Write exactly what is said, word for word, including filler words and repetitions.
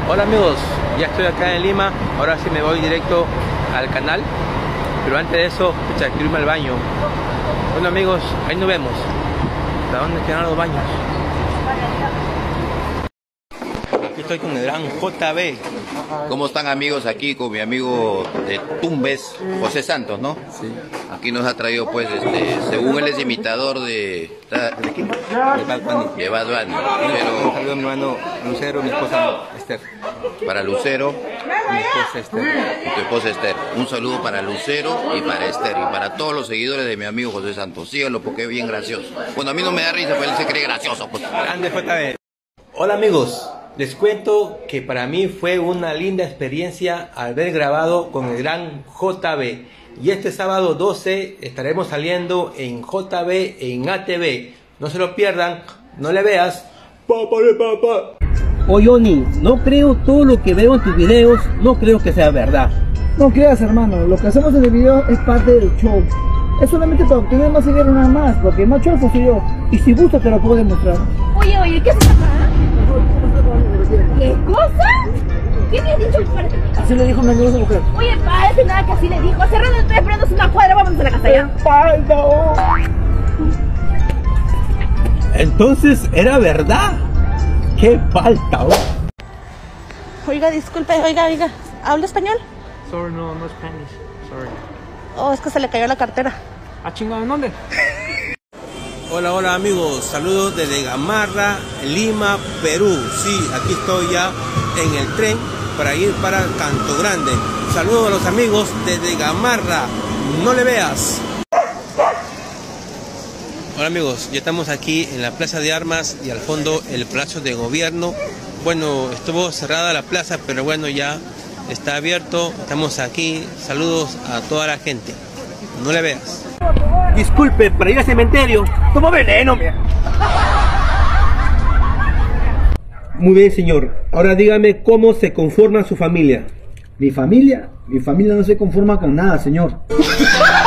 Hola amigos, ya estoy acá en Lima. Ahora sí me voy directo al canal, pero antes de eso, pucha, quiero irme al baño. Bueno amigos, ahí nos vemos. ¿Hasta dónde quedan los baños? Aquí estoy con el gran J B. ¿Cómo están amigos? Aquí con mi amigo de Tumbes, José Santos, ¿no? Sí. Aquí nos ha traído pues, este, según él es imitador de... ¿De quién? De Bad Bunny. De Bad Bunny. Un Pero saludo a mi hermano Lucero, mi esposa Esther. para Lucero Mi esposa Esther. y tu esposa Esther. Un saludo para Lucero y para Esther y para todos los seguidores de mi amigo José Santos. Síganlo porque es bien gracioso. Bueno, a mí no me da risa, pero él se cree gracioso. Pues. Grande J B. Hola amigos, les cuento que para mí fue una linda experiencia haber grabado con el gran J B. Y este sábado doce estaremos saliendo en J B en A T V. No se lo pierdan, no le veas. Papá de papá. Oye, Johnny, no creo todo lo que veo en tus videos, no creo que sea verdad. No creas, hermano, lo que hacemos en el video es parte del show. Es solamente para obtener más seguidores nada más, porque el más chorfo soy yo. Y si gusta te lo puedo demostrar. Oye, oye, ¿qué haces acá? ¿Qué cosa? ¿Qué le has dicho? Así le dijo mi amigo a esa mujer. Oye, parece nada que así le dijo. Hace rato estoy esperando una cuadra, vámonos a la casa ya. Entonces, ¿era verdad? ¡Qué falta! Oh. Oiga, disculpe, oiga, oiga. ¿Habla español? Sorry, no, no Spanish. Sorry. Oh, es que se le cayó la cartera. Ah, chingado, ¿en dónde? Hola, hola amigos, saludos desde Gamarra, Lima, Perú. Sí, aquí estoy ya en el tren para ir para Canto Grande. Saludos a los amigos desde Gamarra, no le veas. Hola amigos, ya estamos aquí en la Plaza de Armas y al fondo el Palacio de Gobierno. Bueno, estuvo cerrada la plaza, pero bueno, ya está abierto. Estamos aquí, saludos a toda la gente, no le veas. Disculpe, para ir al cementerio, tomo veneno, mira. Muy bien, señor. Ahora dígame cómo se conforma su familia. ¿Mi familia? Mi familia no se conforma con nada, señor.